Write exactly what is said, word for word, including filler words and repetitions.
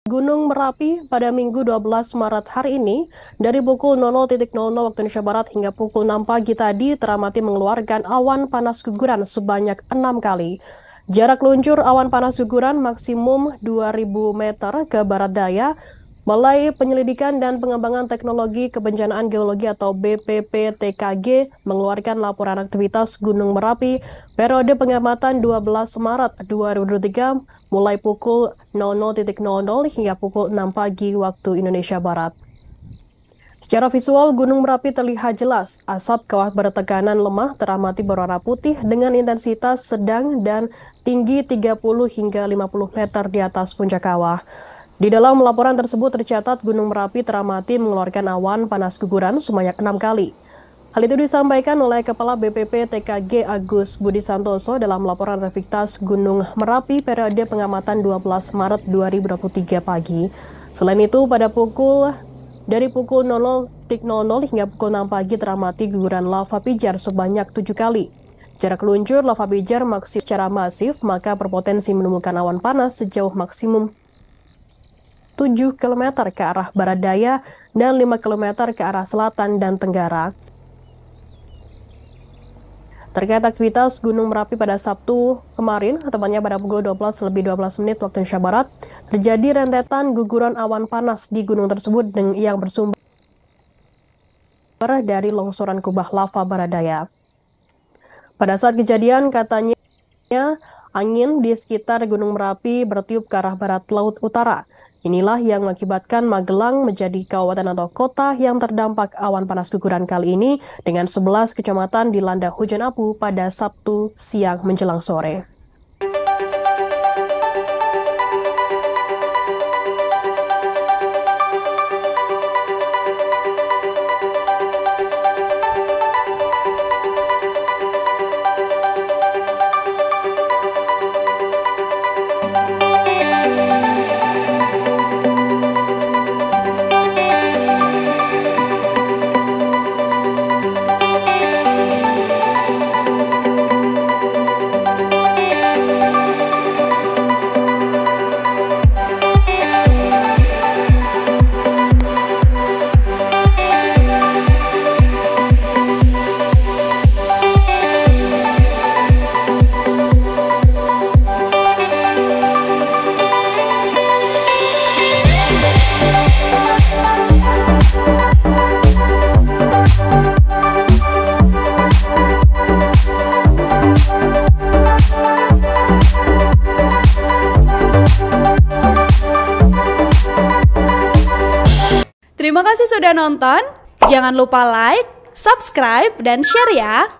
Gunung Merapi pada Minggu dua belas Maret hari ini dari pukul nol nol nol nol waktu Indonesia Barat hingga pukul enam pagi tadi teramati mengeluarkan awan panas guguran sebanyak enam kali. Jarak luncur awan panas guguran maksimum dua ribu meter ke barat daya. Balai Penyelidikan dan Pengembangan Teknologi Kebencanaan Geologi atau B P P T K G mengeluarkan laporan aktivitas Gunung Merapi periode pengamatan dua belas Maret dua ribu dua puluh tiga mulai pukul nol nol nol nol hingga pukul enam pagi waktu Indonesia Barat. Secara visual, Gunung Merapi terlihat jelas. Asap kawah bertekanan lemah teramati berwarna putih dengan intensitas sedang dan tinggi tiga puluh hingga lima puluh meter di atas puncak kawah. Di dalam laporan tersebut tercatat Gunung Merapi teramati mengeluarkan awan panas guguran sebanyak enam kali. Hal itu disampaikan oleh Kepala B P P T K G Agus Budi Santoso dalam laporan aktivitas Gunung Merapi periode pengamatan dua belas Maret dua ribu dua puluh tiga pagi. Selain itu, pada pukul dari pukul nol nol nol nol hingga pukul enam pagi teramati guguran lava pijar sebanyak tujuh kali. Jarak luncur lava pijar maksimal secara masif, maka berpotensi menemukan awan panas sejauh maksimum tujuh kilometer ke arah barat daya dan lima kilometer ke arah selatan dan tenggara. Terkait aktivitas Gunung Merapi pada Sabtu kemarin, tepatnya pada pukul dua belas lebih dua belas menit waktu Indonesia Barat, terjadi rentetan guguran awan panas di gunung tersebut yang bersumber dari longsoran kubah lava barat daya. Pada saat kejadian, katanya angin di sekitar Gunung Merapi bertiup ke arah barat laut utara. Inilah yang mengakibatkan Magelang menjadi kabupaten atau kota yang terdampak awan panas guguran kali ini dengan sebelas kecamatan dilanda hujan abu pada Sabtu siang menjelang sore. Terima kasih sudah nonton. Jangan lupa like, subscribe, dan share ya.